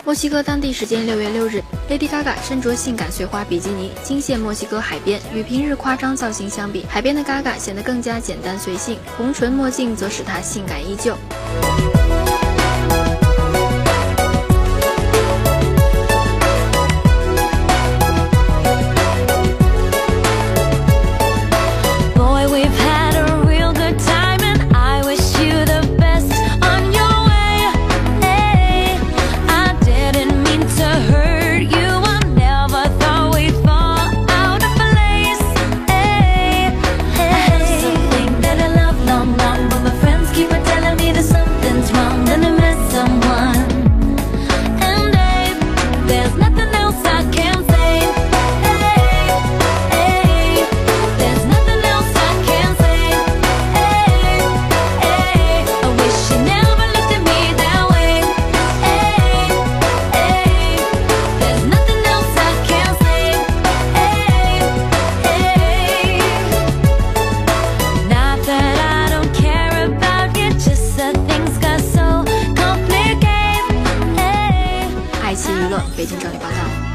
墨西哥当地时间6月6日 ，Lady Gaga 身着性感碎花比基尼惊现墨西哥海边，与平日夸张造型相比，海边的 Gaga 显得更加简单随性，红唇墨镜则使她性感依旧。爱奇艺娱乐北京整理报道。